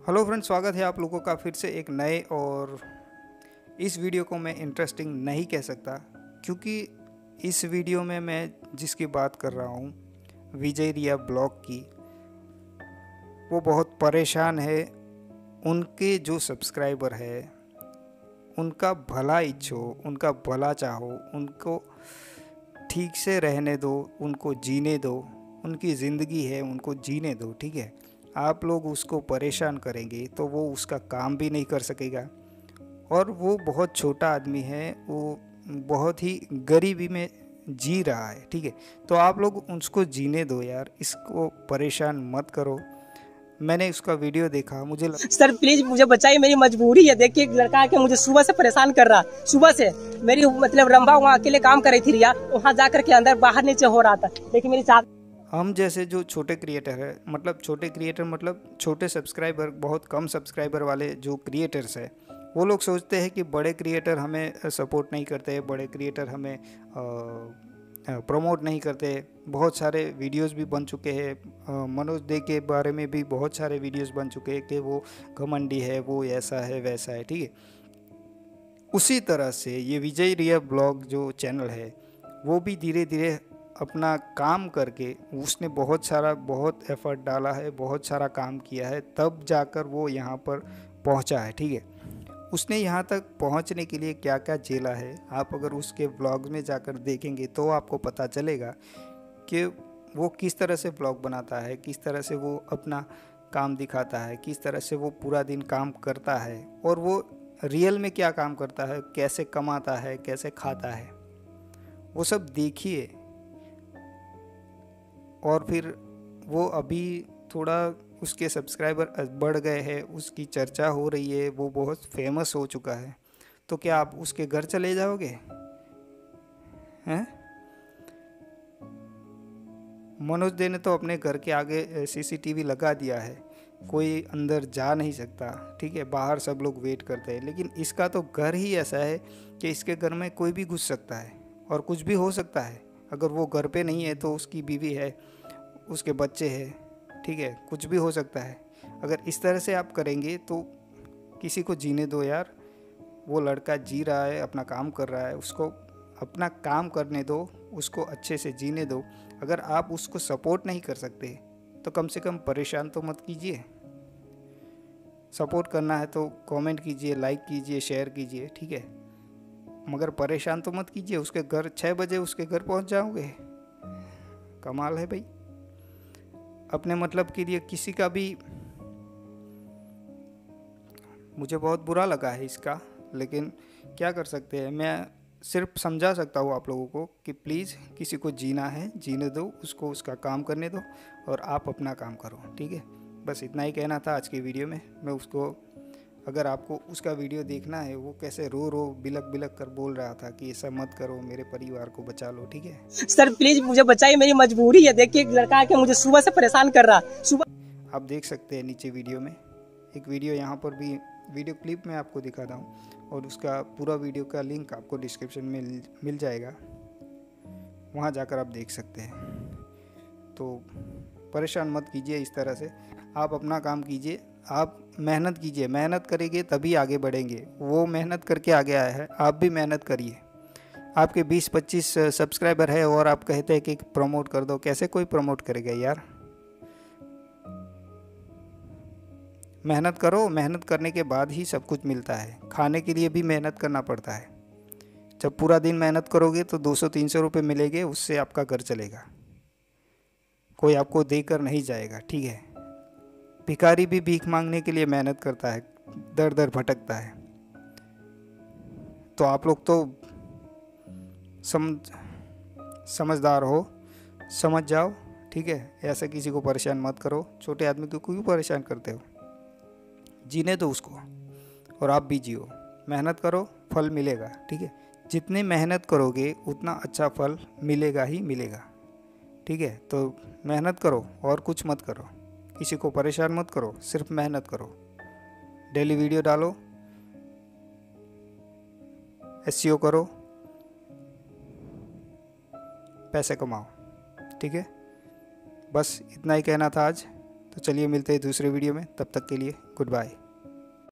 Hello friends, स्वागत है आप लोगों का फिर से एक नए और इस वीडियो को मैं इंटरेस्टिंग नहीं कह सकता क्योंकि इस वीडियो में मैं जिसकी बात कर रहा हूँ विजय रिया ब्लॉग की, वो बहुत परेशान है। उनके जो सब्सक्राइबर है उनका भला इच्छो, उनका भला चाहो, उनको ठीक से रहने दो, उनको जीने दो, उनकी ज़िंदगी है, उनको जीने दो। ठीक है, आप लोग उसको परेशान करेंगे तो वो उसका काम भी नहीं कर सकेगा। और वो बहुत छोटा आदमी है, वो बहुत ही गरीबी में जी रहा है। ठीक है, तो आप लोग उसको जीने दो यार, इसको परेशान मत करो। मैंने उसका वीडियो देखा, सर प्लीज मुझे बचाइए, मेरी मजबूरी है। देखिए एक लड़का आके मुझे सुबह से परेशान कर रहा, सुबह से मेरी मतलब रंभा वहाँ अकेले काम कर रही थी रिया, वहाँ जाकर के अंदर बाहर नीचे हो रहा था। देखिए मेरी चाहत हम जैसे जो छोटे क्रिएटर है, मतलब छोटे क्रिएटर मतलब छोटे सब्सक्राइबर, बहुत कम सब्सक्राइबर वाले जो क्रिएटर्स है, वो लोग सोचते हैं कि बड़े क्रिएटर हमें सपोर्ट नहीं करते, बड़े क्रिएटर हमें प्रमोट नहीं करते। बहुत सारे वीडियोस भी बन चुके हैं, मनोज दे के बारे में भी बहुत सारे वीडियोस बन चुके हैं कि वो घमंडी है, वो ऐसा है वैसा है। ठीक है, उसी तरह से ये विजय रिया ब्लॉग जो चैनल है वो भी धीरे धीरे अपना काम करके, उसने बहुत एफर्ट डाला है, बहुत सारा काम किया है, तब जाकर वो यहाँ पर पहुँचा है। ठीक है, उसने यहाँ तक पहुँचने के लिए क्या क्या झेला है, आप अगर उसके व्लॉग में जाकर देखेंगे तो आपको पता चलेगा कि वो किस तरह से व्लॉग बनाता है, किस तरह से वो अपना काम दिखाता है, किस तरह से वो पूरा दिन काम करता है, और वो रियल में क्या काम करता है, कैसे कमाता है, कैसे खाता है, वो सब देखिए। और फिर वो अभी थोड़ा उसके सब्सक्राइबर बढ़ गए हैं, उसकी चर्चा हो रही है, वो बहुत फेमस हो चुका है। तो क्या आप उसके घर चले जाओगे? हैं? मनोज दे ने तो अपने घर के आगे सीसीटीवी लगा दिया है, कोई अंदर जा नहीं सकता। ठीक है, बाहर सब लोग वेट करते हैं, लेकिन इसका तो घर ही ऐसा है कि इसके घर में कोई भी घुस सकता है और कुछ भी हो सकता है। अगर वो घर पे नहीं है तो उसकी बीवी है, उसके बच्चे हैं। ठीक है, कुछ भी हो सकता है। अगर इस तरह से आप करेंगे तो किसी को जीने दो यार। वो लड़का जी रहा है, अपना काम कर रहा है, उसको अपना काम करने दो, उसको अच्छे से जीने दो। अगर आप उसको सपोर्ट नहीं कर सकते तो कम से कम परेशान तो मत कीजिए। सपोर्ट करना है तो कमेंट कीजिए, लाइक कीजिए, शेयर कीजिए। ठीक है, मगर परेशान तो मत कीजिए। उसके घर 6 बजे उसके घर पहुंच जाओगे, कमाल है भाई। अपने मतलब के लिए किसी का भी, मुझे बहुत बुरा लगा है इसका, लेकिन क्या कर सकते हैं। मैं सिर्फ समझा सकता हूँ आप लोगों को कि प्लीज़ किसी को जीना है, जीने दो, उसको उसका काम करने दो और आप अपना काम करो। ठीक है, बस इतना ही कहना था आज की वीडियो में। मैं उसको, अगर आपको उसका वीडियो देखना है, वो कैसे रो रो बिलक बिलक कर बोल रहा था कि ऐसा मत करो, मेरे परिवार को बचा लो। ठीक है, सर प्लीज मुझे बचाइए, मेरी मजबूरी है। देखिए एक लड़का आके मुझे सुबह से परेशान कर रहा, सुबह आप देख सकते हैं नीचे वीडियो में एक वीडियो, यहाँ पर भी वीडियो क्लिप में आपको दिखाता हूँ, और उसका पूरा वीडियो का लिंक आपको डिस्क्रिप्शन में मिल जाएगा, वहाँ जाकर आप देख सकते हैं। तो परेशान मत कीजिए इस तरह से, आप अपना काम कीजिए, आप मेहनत कीजिए। मेहनत करेंगे तभी आगे बढ़ेंगे। वो मेहनत करके आगे आया है, आप भी मेहनत करिए। आपके 20-25 सब्सक्राइबर है और आप कहते हैं कि प्रमोट कर दो, कैसे कोई प्रमोट करेगा यार? मेहनत करो, मेहनत करने के बाद ही सब कुछ मिलता है। खाने के लिए भी मेहनत करना पड़ता है। जब पूरा दिन मेहनत करोगे तो 200-300 रुपये मिलेंगे, उससे आपका घर चलेगा, कोई आपको देकर नहीं जाएगा। ठीक है, भिखारी भी भीख मांगने के लिए मेहनत करता है, दर दर भटकता है। तो आप लोग तो समझदार हो, समझ जाओ। ठीक है, ऐसे किसी को परेशान मत करो। छोटे आदमी को क्यों परेशान करते हो? जीने दो उसको, और आप भी जियो। मेहनत करो, फल मिलेगा। ठीक है, जितनी मेहनत करोगे उतना अच्छा फल मिलेगा ही मिलेगा। ठीक है, तो मेहनत करो और कुछ मत करो, किसी को परेशान मत करो, सिर्फ मेहनत करो। डेली वीडियो डालो, एसईओ करो, पैसे कमाओ। ठीक है, बस इतना ही कहना था आज। तो चलिए मिलते हैं दूसरे वीडियो में, तब तक के लिए गुड बाय।